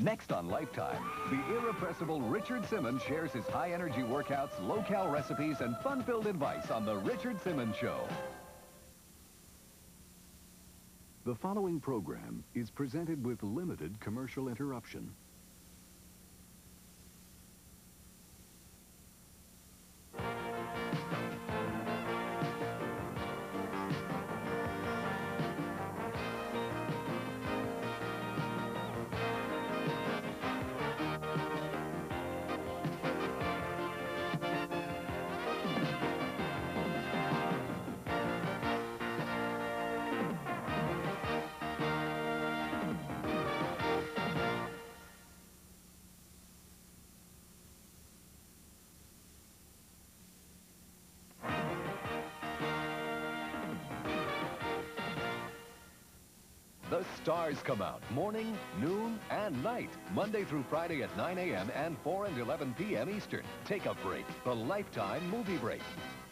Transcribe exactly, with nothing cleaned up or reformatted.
Next on Lifetime, the irrepressible Richard Simmons shares his high-energy workouts, low-cal recipes, and fun-filled advice on the Richard Simmons Show. The following program is presented with limited commercial interruption. The stars come out morning, noon, and night, Monday through Friday at nine A M and four and eleven P M Eastern. Take a break. The Lifetime Movie Break.